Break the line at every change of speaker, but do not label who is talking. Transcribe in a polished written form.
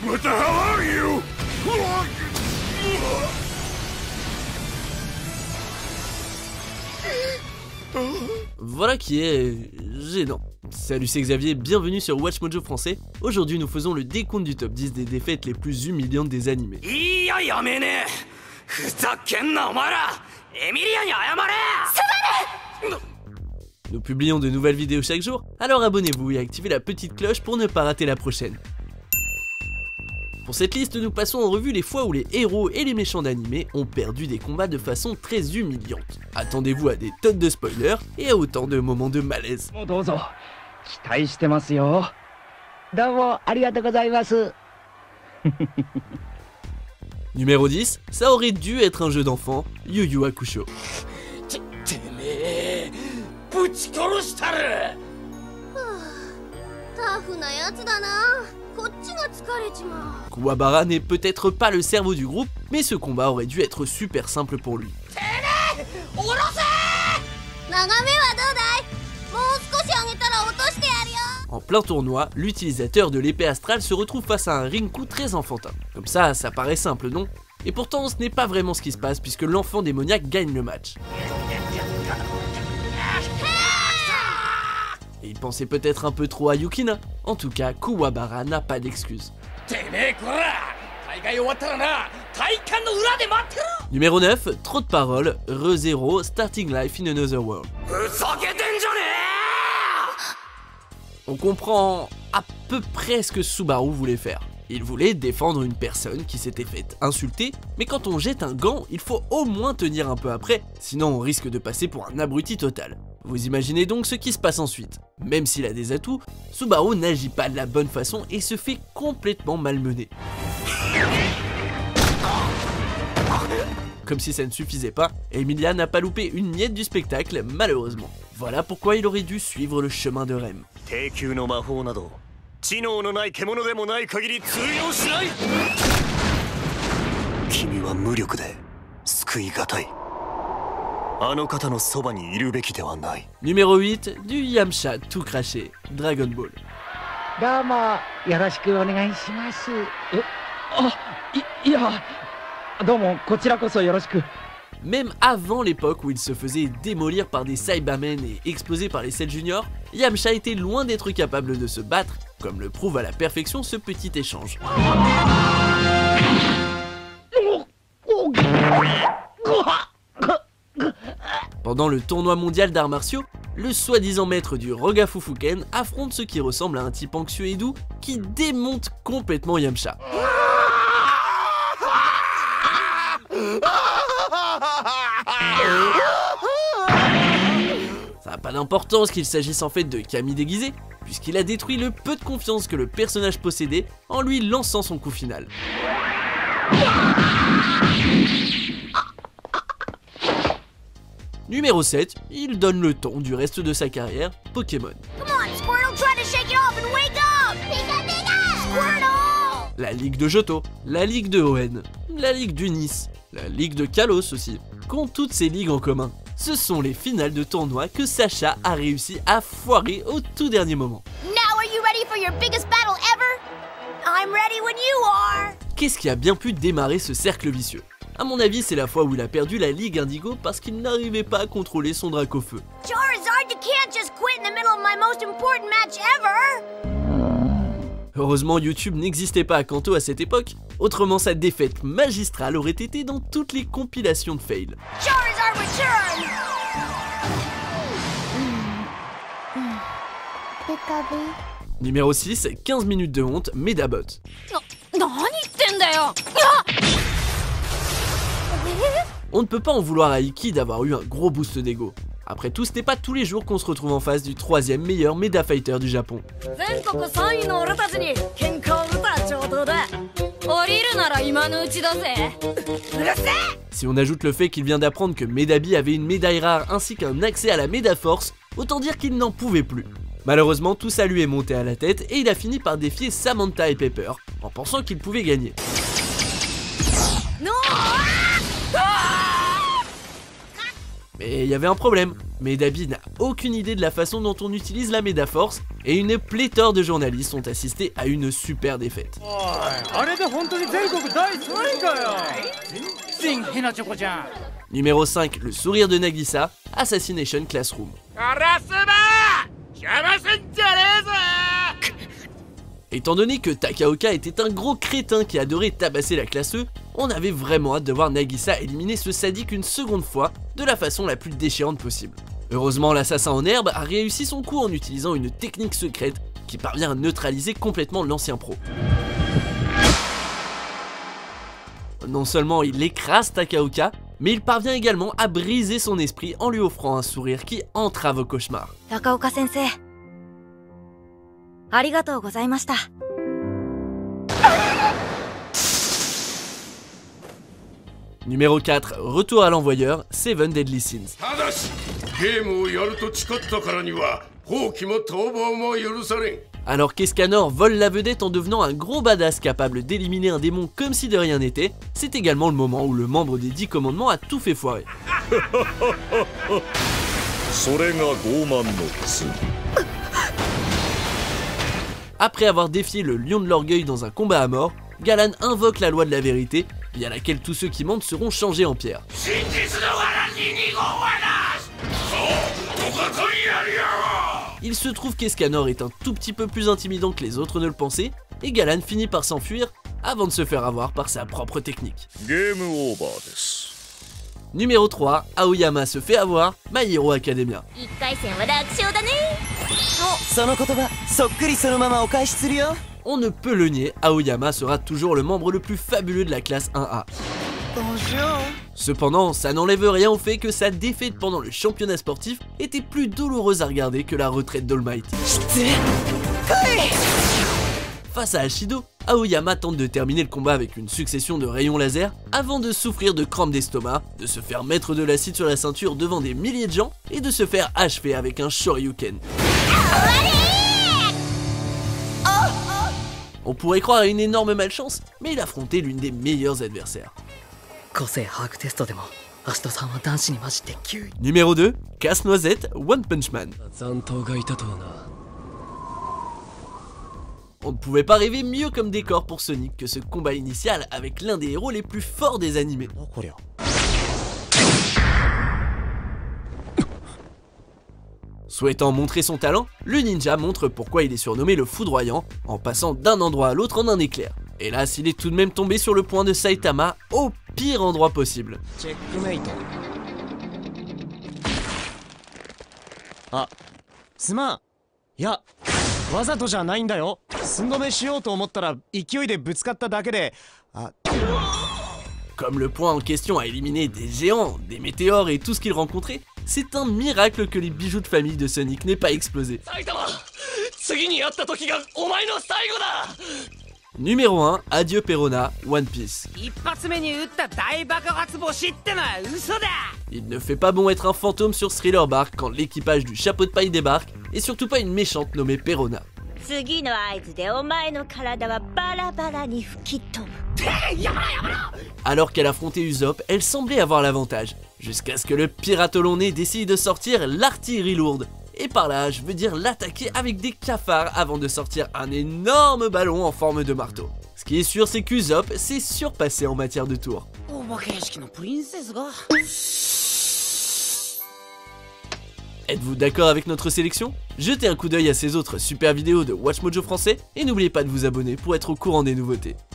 What the hell are you?
Voilà qui est gênant. Salut, c'est Xavier, bienvenue sur Watch Mojo français. Aujourd'hui nous faisons le décompte du top 10 des défaites les plus humiliantes des animés. Nous publions de nouvelles vidéos chaque jour, alors abonnez-vous et activez la petite cloche pour ne pas rater la prochaine. Pour cette liste, nous passons en revue les fois où les héros et les méchants d'animé ont perdu des combats de façon très humiliante. Attendez-vous à des tonnes de spoilers et à autant de moments de malaise. Numéro 10, ça aurait dû être un jeu d'enfant, Yu Yu Hakusho. Kuwabara n'est peut-être pas le cerveau du groupe, mais ce combat aurait dû être super simple pour lui. En plein tournoi, l'utilisateur de l'épée astrale se retrouve face à un Rinku très enfantin. Comme ça paraît simple, non? Et pourtant, ce n'est pas vraiment ce qui se passe puisque l'enfant démoniaque gagne le match. Et il pensait peut-être un peu trop à Yukina. En tout cas, Kuwabara n'a pas d'excuses. Numéro 9, trop de paroles, ReZero, Starting Life in Another World. On comprend à peu près ce que Subaru voulait faire. Il voulait défendre une personne qui s'était faite insulter, mais quand on jette un gant, il faut au moins tenir un peu après, sinon on risque de passer pour un abruti total. Vous imaginez donc ce qui se passe ensuite. Même s'il a des atouts, Subaru n'agit pas de la bonne façon et se fait complètement malmener. Comme si ça ne suffisait pas, Emilia n'a pas loupé une miette du spectacle, malheureusement. Voilà pourquoi il aurait dû suivre le chemin de Rem. Numéro 8, du Yamcha tout craché, Dragon Ball. Même avant l'époque où il se faisait démolir par des Saibamen et exploser par les Cell Junior, Yamcha était loin d'être capable de se battre, comme le prouve à la perfection ce petit échange. Pendant le tournoi mondial d'arts martiaux, le soi-disant maître du Rogafufuken affronte ce qui ressemble à un type anxieux et doux qui démonte complètement Yamcha. Ça n'a pas d'importance qu'il s'agisse en fait de Kami déguisé, puisqu'il a détruit le peu de confiance que le personnage possédait en lui lançant son coup final. Numéro 7, il donne le ton du reste de sa carrière, Pokémon. La Ligue de Johto, la Ligue de Hoenn, la Ligue d'Unis, la Ligue de Kalos aussi. Qu'ont toutes ces ligues en commun? Ce sont les finales de tournoi que Sacha a réussi à foirer au tout dernier moment. Qu'est-ce qui a bien pu démarrer ce cercle vicieux? À mon avis, c'est la fois où il a perdu la Ligue Indigo parce qu'il n'arrivait pas à contrôler son Dracofeu. Heureusement, YouTube n'existait pas à Kanto à cette époque, autrement sa défaite magistrale aurait été dans toutes les compilations de fail. Numéro 6, 15 minutes de honte, Medabot. On ne peut pas en vouloir à Iki d'avoir eu un gros boost d'ego. Après tout, ce n'est pas tous les jours qu'on se retrouve en face du 3e meilleur Meda Fighter du Japon. Si on ajoute le fait qu'il vient d'apprendre que Medabi avait une médaille rare ainsi qu'un accès à la Meda Force, autant dire qu'il n'en pouvait plus. Malheureusement, tout ça lui est monté à la tête et il a fini par défier Samantha et Pepper, en pensant qu'il pouvait gagner. Mais il y avait un problème, Medabi n'a aucune idée de la façon dont on utilise la Medaforce, et une pléthore de journalistes ont assisté à une super défaite. Numéro 5, le sourire de Nagisa, Assassination Classroom. Étant donné que Takaoka était un gros crétin qui adorait tabasser la classe E, on avait vraiment hâte de voir Nagisa éliminer ce sadique une seconde fois de la façon la plus déchirante possible. Heureusement, l'assassin en herbe a réussi son coup en utilisant une technique secrète qui parvient à neutraliser complètement l'ancien pro. Non seulement il écrase Takaoka, mais il parvient également à briser son esprit en lui offrant un sourire qui entrave au cauchemar.
Takaoka sensei, arigatou gozaimashita.
Numéro 4, retour à l'envoyeur, Seven Deadly Sins. Alors qu'Escanor vole la vedette en devenant un gros badass capable d'éliminer un démon comme si de rien n'était, c'est également le moment où le membre des 10 commandements a tout fait foirer. Après avoir défié le lion de l'orgueil dans un combat à mort, Galan invoque la loi de la vérité, via laquelle tous ceux qui mentent seront changés en pierre. Il se trouve qu'Escanor est un tout petit peu plus intimidant que les autres ne le pensaient, et Galan finit par s'enfuir avant de se faire avoir par sa propre technique. Numéro 3, Aoyama se fait avoir, My Hero Academia. On ne peut le nier, Aoyama sera toujours le membre le plus fabuleux de la classe 1A.
Bonjour.
Cependant, ça n'enlève rien au fait que sa défaite pendant le championnat sportif était plus douloureuse à regarder que la retraite d'All Might. Face à Ashido, Aoyama tente de terminer le combat avec une succession de rayons laser avant de souffrir de crampes d'estomac, de se faire mettre de l'acide sur la ceinture devant des milliers de gens et de se faire achever avec un Shoryuken. On pourrait croire à une énorme malchance, mais il affrontait l'une des meilleures adversaires. Numéro 2, Casse-Noisette, One Punch Man. On ne pouvait pas rêver mieux comme décor pour Sonic que ce combat initial avec l'un des héros les plus forts des animés. Souhaitant montrer son talent, le ninja montre pourquoi il est surnommé le foudroyant en passant d'un endroit à l'autre en un éclair. Hélas, il est tout de même tombé sur le point de Saitama au pire endroit possible. Comme le point en question a éliminé des géants, des météores et tout ce qu'il rencontrait, c'est un miracle que les bijoux de famille de Sonic n'aient pas explosé. Numéro 1, Adieu Perona, One Piece. Il ne fait pas bon être un fantôme sur Thriller Bark quand l'équipage du chapeau de paille débarque, et surtout pas une méchante nommée Perona. Alors qu'elle affrontait Usopp, elle semblait avoir l'avantage, jusqu'à ce que le piratolonné décide de sortir l'artillerie lourde. Et par là, je veux dire l'attaquer avec des cafards avant de sortir un énorme ballon en forme de marteau. Ce qui est sûr, c'est qu'Usopp s'est surpassé en matière de tours. Êtes-vous d'accord avec notre sélection? Jetez un coup d'œil à ces autres super vidéos de WatchMojo français et n'oubliez pas de vous abonner pour être au courant des nouveautés.